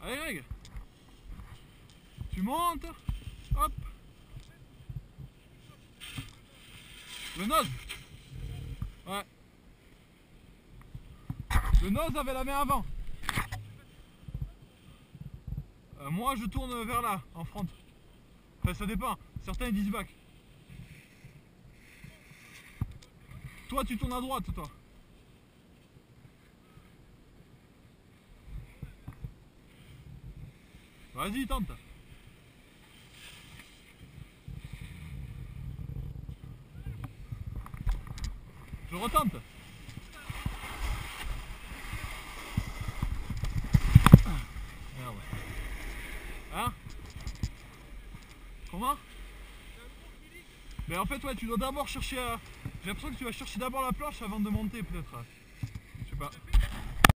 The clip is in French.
Allez Greg. Tu montes. Hop. Le nose. Ouais. Le nose avait la main avant. Moi je tourne vers là, en front. Enfin ça dépend. Certains ils disent back. Toi tu tournes à droite toi. Vas-y tente. Je retente. Merde. Hein? Comment? Mais en fait ouais tu dois d'abord chercher à... J'ai l'impression que tu vas chercher d'abord la planche avant de monter peut-être. Je sais pas.